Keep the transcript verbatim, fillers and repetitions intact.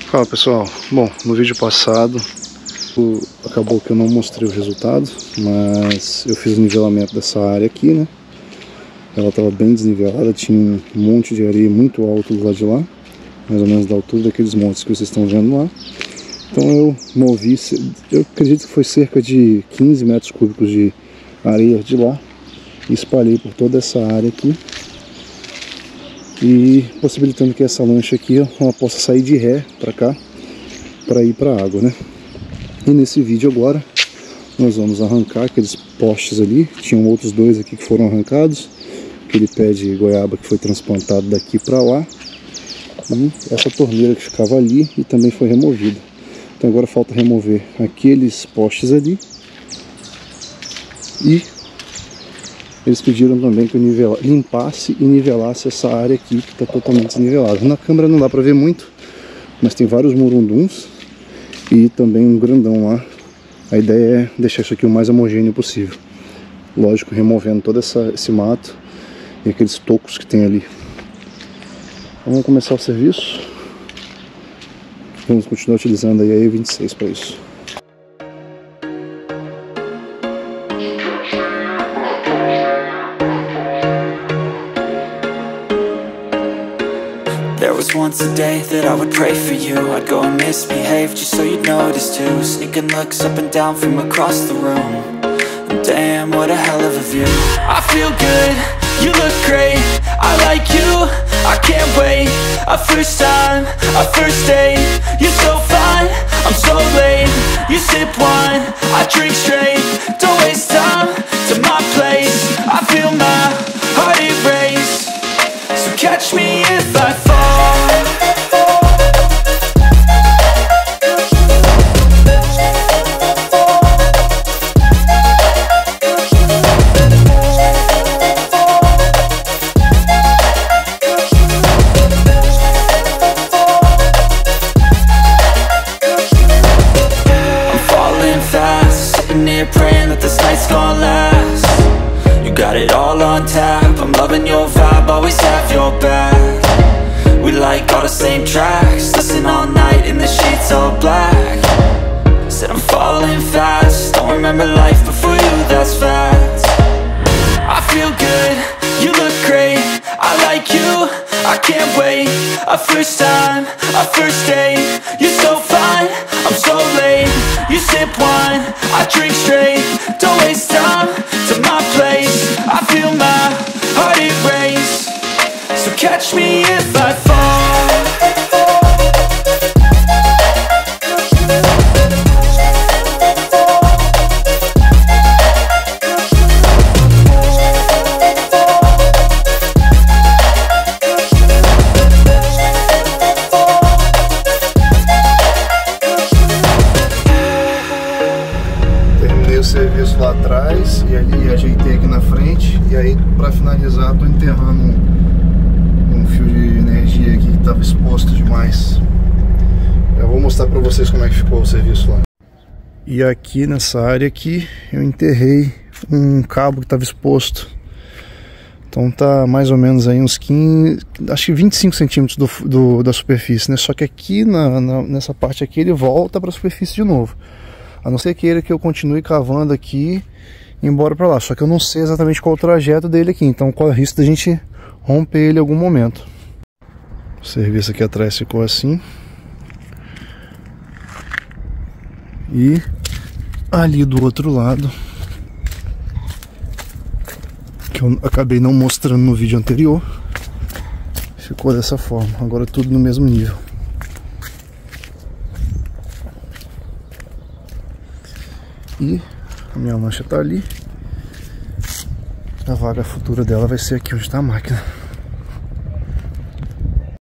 Fala pessoal, bom, no vídeo passado acabou que eu não mostrei o resultado, mas eu fiz o nivelamento dessa área aqui, né? Ela estava bem desnivelada, tinha um monte de areia muito alto do lado de lá, mais ou menos da altura daqueles montes que vocês estão vendo lá. Então eu movi, eu acredito que foi cerca de quinze metros cúbicos de areia de lá e espalhei por toda essa área aqui, e possibilitando que essa lancha aqui ela possa sair de ré para cá para ir para a água, né? E nesse vídeo agora nós vamos arrancar aqueles postes ali. Tinham outros dois aqui que foram arrancados, aquele pé de goiaba que foi transplantado daqui para lá, e essa torneira que ficava ali e também foi removida. Então agora falta remover aqueles postes ali, e eles pediram também que eu nivela, limpasse e nivelasse essa área aqui que está totalmente desnivelada. Na câmera não dá para ver muito, mas tem vários murunduns e também um grandão lá. A ideia é deixar isso aqui o mais homogêneo possível. Lógico, removendo todo essa, esse mato e aqueles tocos que tem ali. Então, vamos começar o serviço. Vamos continuar utilizando aí a E vinte e seis para isso. There was once a day that I would pray for you. I'd go and misbehave just so you'd notice too. Sneaking looks up and down from across the room. And damn, what a hell of a view. I feel good, you look great, I like you, I can't wait. A first time, a first date, you're so fine, I'm so late. You sip wine, I drink straight. Don't waste time to my place. I feel my heart erase. So catch me if I fall. Praying that this night's gonna last. You got it all on tap, I'm loving your vibe, always have your back. We like all the same tracks, listen all night in the sheets all black. Said I'm falling fast, don't remember life before you, that's fact. I feel good, you look great, I like you, I can't wait. A first time, a first date, you're so fine, I'm so late. You sip wine, I drink straight. Don't waste time to my place. I feel my heart erase. So catch me if I fall. O serviço lá atrás e ali ajeitei aqui na frente, e aí para finalizar tô enterrando um, um fio de energia aqui que estava exposto demais. Eu vou mostrar para vocês como é que ficou o serviço lá. E aqui nessa área aqui eu enterrei um cabo que estava exposto, então tá mais ou menos aí uns quinze, acho que vinte e cinco centímetros do, do, da superfície, né? Só que aqui na, na, nessa parte aqui ele volta para a superfície de novo. A não ser queira que eu continue cavando aqui e ir embora para lá. Só que eu não sei exatamente qual é o trajeto dele aqui, então corre o risco da gente romper ele em algum momento. O serviço aqui atrás ficou assim. E ali do outro lado, que eu acabei não mostrando no vídeo anterior, ficou dessa forma. Agora tudo no mesmo nível. E a minha lancha tá ali. A vaga futura dela vai ser aqui onde está a máquina.